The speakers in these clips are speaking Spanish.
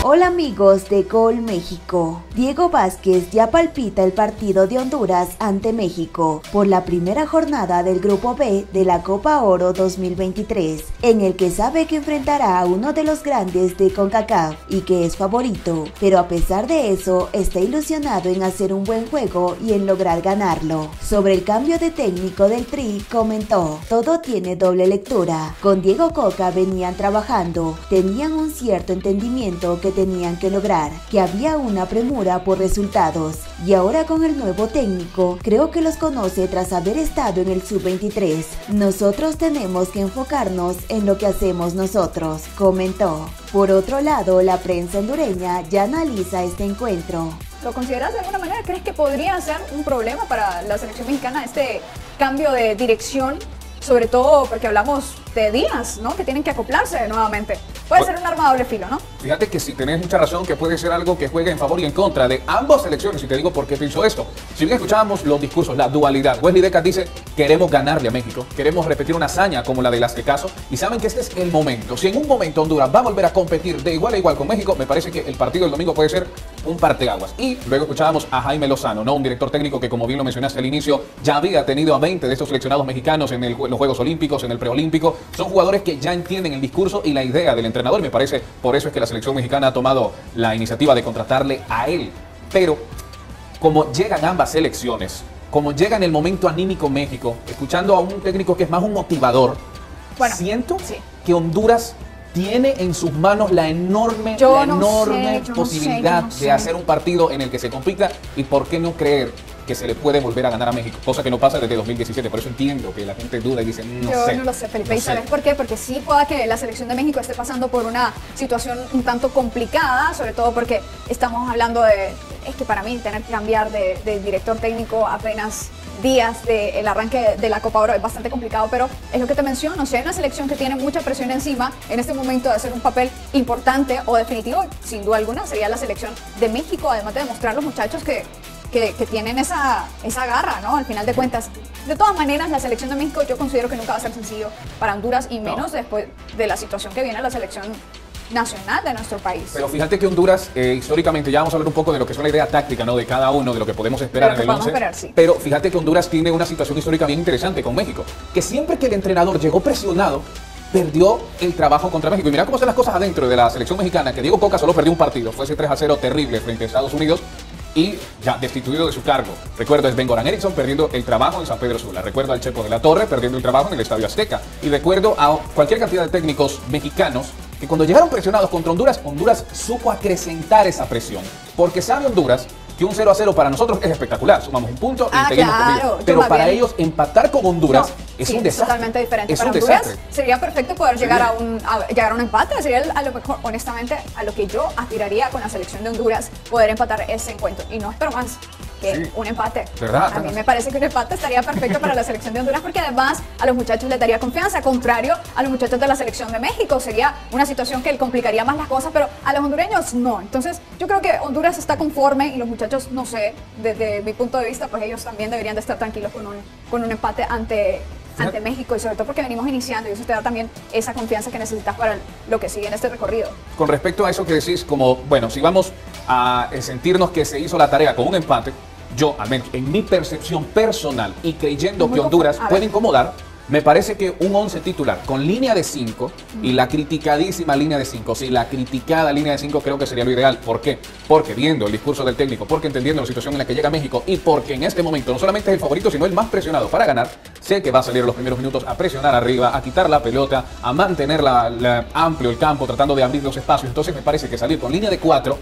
Hola amigos de Gol México. Diego Vázquez ya palpita el partido de Honduras ante México por la primera jornada del Grupo B de la Copa Oro 2023, en el que sabe que enfrentará a uno de los grandes de CONCACAF y que es favorito, pero a pesar de eso está ilusionado en hacer un buen juego y en lograr ganarlo. Sobre el cambio de técnico del Tri comentó: todo tiene doble lectura. Con Diego Coca venían trabajando, tenían un cierto entendimiento que tenían que lograr, que había una premura por resultados, y ahora con el nuevo técnico creo que los conoce tras haber estado en el Sub-23. Nosotros tenemos que enfocarnos en lo que hacemos nosotros, comentó. Por otro lado, la prensa hondureña ya analiza este encuentro. ¿Lo consideras de alguna manera? ¿Crees que podría ser un problema para la selección mexicana este cambio de dirección? Sobre todo porque hablamos de días, ¿no? Que tienen que acoplarse nuevamente. Puede ser un arma de doble filo, ¿no? Fíjate que si tenés mucha razón, que puede ser algo que juegue en favor y en contra de ambas selecciones. Y te digo por qué pienso esto. Si bien escuchábamos los discursos, la dualidad, Wesley Decas dice: queremos ganarle a México, queremos repetir una hazaña como la del Aztecaso, y saben que este es el momento. Si en un momento Honduras va a volver a competir de igual a igual con México, me parece que el partido del domingo puede ser un parteaguas. Y luego escuchábamos a Jaime Lozano, ¿no? Un director técnico que, como bien lo mencionaste al inicio, ya había tenido a 20 de estos seleccionados mexicanos en los Juegos Olímpicos, en el preolímpico. Son jugadores que ya entienden el discurso y la idea del entrenador. Me parece, por eso es que la selección mexicana ha tomado la iniciativa de contratarle a él. Pero como llegan ambas selecciones, como llega en el momento anímico México, escuchando a un técnico que es más un motivador, bueno, siento que Honduras tiene en sus manos la enorme posibilidad de hacer un partido en el que se compita, y por qué no creer que se le puede volver a ganar a México, cosa que no pasa desde 2017. Por eso entiendo que la gente duda y dice, no lo sé, Felipe. ¿Y sabes por qué? Porque sí pueda que la selección de México esté pasando por una situación un tanto complicada, sobre todo porque estamos hablando de, es que para mí tener que cambiar de director técnico apenas días del arranque de la Copa Oro es bastante complicado, pero es lo que te menciono, si hay una selección que tiene mucha presión encima en este momento de hacer un papel importante o definitivo, sin duda alguna sería la selección de México, además de demostrar a los muchachos que tienen esa garra, ¿no? Al final de cuentas. De todas maneras, la selección de México yo considero que nunca va a ser sencillo para Honduras, y menos después de la situación que viene la selección nacional de nuestro país. Pero fíjate que Honduras, históricamente, ya vamos a hablar un poco de lo que son la idea táctica, ¿no? De cada uno, de lo que podemos esperar en el 11. Sí. Pero fíjate que Honduras tiene una situación histórica bien interesante con México, que siempre que el entrenador llegó presionado, perdió el trabajo contra México. Y mira cómo están las cosas adentro de la selección mexicana, que Diego Coca solo perdió un partido, fue ese 3-0 terrible frente a Estados Unidos, y ya destituido de su cargo. Recuerdo a Sven-Goran Eriksson perdiendo el trabajo en San Pedro Sula. Recuerdo al Chepo de la Torre perdiendo el trabajo en el Estadio Azteca. Y recuerdo a cualquier cantidad de técnicos mexicanos que cuando llegaron presionados contra Honduras, Honduras supo acrecentar esa presión. Porque sabe Honduras que un 0-0 para nosotros es espectacular. Sumamos un punto y seguimos conmigo. Pero para ellos empatar con Honduras es un desastre. Totalmente diferente. Es para un Honduras desastre. sería perfecto poder llegar a un empate. Sería a lo mejor, honestamente, a lo que yo aspiraría con la selección de Honduras, poder empatar ese encuentro. Y no espero más que un empate. ¿Verdad? A mí me parece que un empate estaría perfecto para la selección de Honduras, porque además a los muchachos les daría confianza, contrario a los muchachos de la selección de México. Sería una situación que le complicaría más las cosas, pero a los hondureños no. Entonces yo creo que Honduras está conforme, y los muchachos, no sé, desde mi punto de vista, pues ellos también deberían de estar tranquilos con un empate ante México, y sobre todo porque venimos iniciando, y eso te da también esa confianza que necesitas para lo que sigue en este recorrido. Con respecto a eso que decís, como, bueno, si vamos a sentirnos que se hizo la tarea con un empate, yo, al menos en mi percepción personal y creyendo que Honduras puede incomodar, me parece que un 11 titular con línea de 5 y la criticadísima línea de 5, sí, la criticada línea de 5 creo que sería lo ideal. ¿Por qué? Porque viendo el discurso del técnico, porque entendiendo la situación en la que llega México, y porque en este momento no solamente es el favorito, sino el más presionado para ganar, sé que va a salir en los primeros minutos a presionar arriba, a quitar la pelota, a mantener amplio el campo, tratando de abrir los espacios. Entonces me parece que salir con línea de 4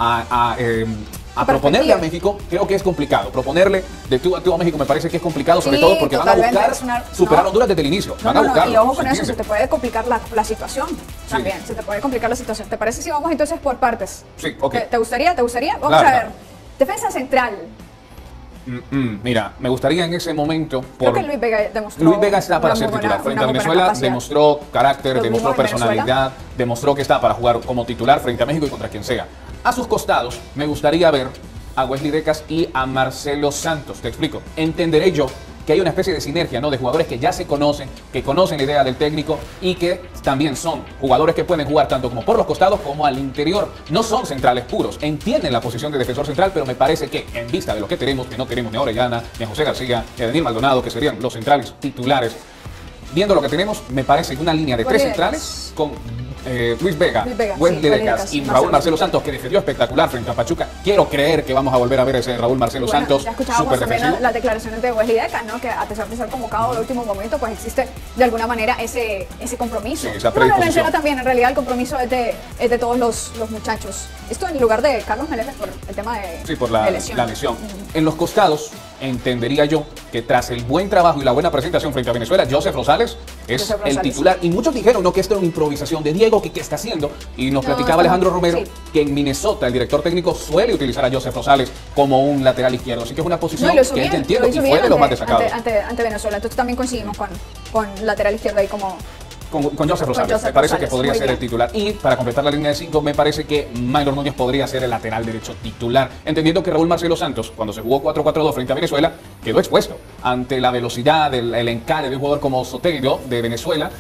a proponerle a México, creo que es complicado. Proponerle de tú a tú a México me parece que es complicado, sobre todo porque van a buscar superar a Honduras desde el inicio. Van a buscarlo. Y ojo con eso, se te puede complicar la situación también. Se te puede complicar la situación. ¿Te parece si vamos entonces por partes? Sí, ok. ¿Te gustaría? Vamos a ver. Defensa central. Mira, me gustaría en ese momento... Creo que Luis Vega demostró... Luis Vega está para ser titular. Frente a Venezuela demostró carácter, demostró personalidad, demostró que está para jugar como titular frente a México y contra quien sea. A sus costados me gustaría ver a Wesley Decas y a Marcelo Santos. Te explico. Entenderé yo que hay una especie de sinergia, ¿no? De jugadores que ya se conocen, que conocen la idea del técnico y que también son jugadores que pueden jugar tanto como por los costados como al interior. No son centrales puros, entienden la posición de defensor central, pero me parece que en vista de lo que tenemos no tenemos ni a Orellana, ni a José García, ni a Daniel Maldonado, que serían los centrales titulares. Viendo lo que tenemos, me parece que una línea de tres centrales con Luis Vega, Wesley Decas y Raúl Marcelo Santos, que defendió espectacular frente a Pachuca. Quiero creer que vamos a volver a ver ese Raúl Marcelo Santos. Ya escuchábamos también las declaraciones de Wesley Decas, ¿no? Que a pesar de ser convocado de último momento, pues existe de alguna manera ese compromiso. Sí, esa bueno, lo menciona también, en realidad el compromiso es de todos los muchachos. Esto en lugar de Carlos Meléndez por el tema de, sí, por la lesión. En los costados, entendería yo que tras el buen trabajo y la buena presentación frente a Venezuela, Joseph Rosales es el titular. Y muchos dijeron, ¿no?, que esto es una improvisación de Diego, que qué está haciendo. Y nos platicaba Alejandro Romero que en Minnesota el director técnico suele utilizar a Joseph Rosales como un lateral izquierdo. Así que es una posición que él entiende y fue de los más destacados. Ante Venezuela. Entonces también coincidimos con lateral izquierdo ahí como... Con Joseph Rosales, me parece que podría ser el titular. Y para completar la línea de 5, me parece que Maynor Núñez podría ser el lateral derecho titular. Entendiendo que Raúl Marcelo Santos, cuando se jugó 4-4-2 frente a Venezuela, quedó expuesto ante la velocidad, el encare de un jugador como Soteldo de Venezuela.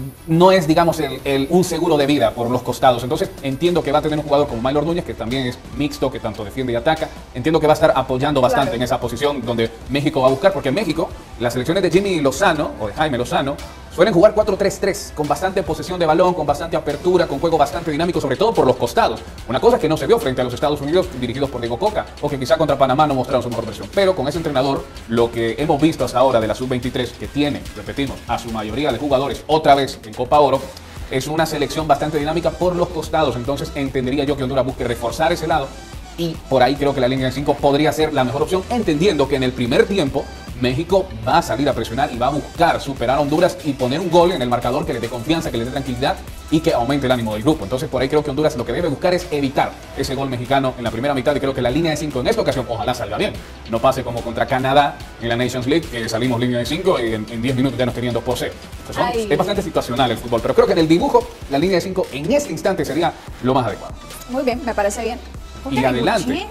No es, digamos, un seguro de vida por los costados. Entonces entiendo que va a tener un jugador como Maynor Núñez, que también es mixto, que tanto defiende y ataca. Entiendo que va a estar apoyando bastante en esa posición donde México va a buscar, porque en México las selecciones de Jimmy Lozano, o de Jaime Lozano, suelen jugar 4-3-3, con bastante posesión de balón, con bastante apertura, con juego bastante dinámico, sobre todo por los costados. Una cosa que no se vio frente a los Estados Unidos, dirigidos por Diego Coca, o que quizá contra Panamá no mostraron su mejor versión. Pero con ese entrenador, lo que hemos visto hasta ahora de la Sub-23, que tiene, repetimos, a su mayoría de jugadores otra vez en Copa Oro, es una selección bastante dinámica por los costados. Entonces entendería yo que Honduras busque reforzar ese lado, y por ahí creo que la línea de 5 podría ser la mejor opción, entendiendo que en el primer tiempo México va a salir a presionar y va a buscar superar a Honduras y poner un gol en el marcador que le dé confianza, que le dé tranquilidad y que aumente el ánimo del grupo. Entonces por ahí creo que Honduras lo que debe buscar es evitar ese gol mexicano en la primera mitad, y creo que la línea de 5 en esta ocasión ojalá salga bien. No pase como contra Canadá en la Nations League, que salimos línea de 5 y en 10 minutos ya nos tenían 2-0. Es bastante situacional el fútbol, pero creo que en el dibujo la línea de 5 en este instante sería lo más adecuado. Muy bien, me parece bien. Y adelante.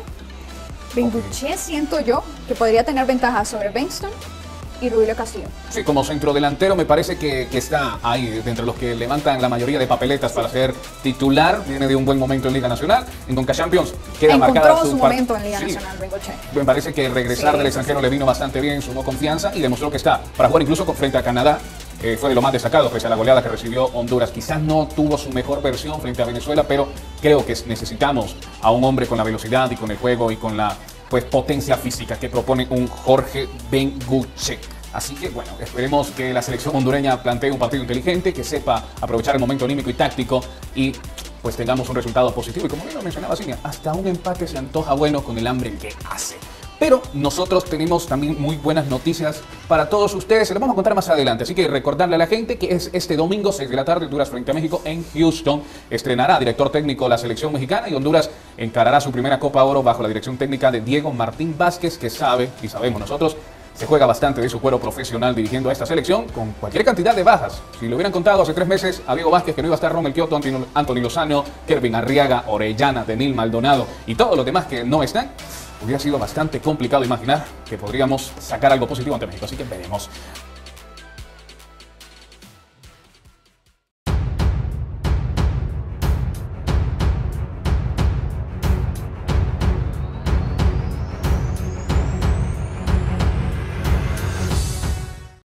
Bengoche siento yo que podría tener ventaja sobre Benston y Rubilio Castillo. Sí, como centrodelantero me parece que está ahí, de entre los que levantan la mayoría de papeletas para ser titular. Viene de un buen momento en Liga Nacional. En Conca Champions queda marcada su momento en Liga Nacional, Bengoche. Me parece que regresar del extranjero le vino bastante bien, sumó confianza y demostró que está para jugar incluso frente a Canadá. Fue de lo más destacado, pese a la goleada que recibió Honduras. Quizás no tuvo su mejor versión frente a Venezuela, pero creo que necesitamos a un hombre con la velocidad y con el juego y con la potencia física que propone un Jorge Bengoche. Así que bueno, esperemos que la selección hondureña plantee un partido inteligente, que sepa aprovechar el momento anímico y táctico y pues tengamos un resultado positivo. Y como bien lo mencionaba Cinia, hasta un empate se antoja bueno con el hambre que hace. Pero nosotros tenemos también muy buenas noticias para todos ustedes. Se las vamos a contar más adelante. Así que recordarle a la gente que es este domingo, 6 de la tarde, Honduras frente a México en Houston. Estrenará director técnico la selección mexicana y Honduras encarará su primera Copa Oro bajo la dirección técnica de Diego Martín Vázquez, que sabe, y sabemos nosotros, se juega bastante de su cuero profesional dirigiendo a esta selección con cualquier cantidad de bajas. Si lo hubieran contado hace 3 meses a Diego Vázquez que no iba a estar Rommel Kioto, Anthony Lozano, Kervin Arriaga, Orellana, Daniel Maldonado y todos los demás que no están, hubiera sido bastante complicado imaginar que podríamos sacar algo positivo ante México. Así que veremos.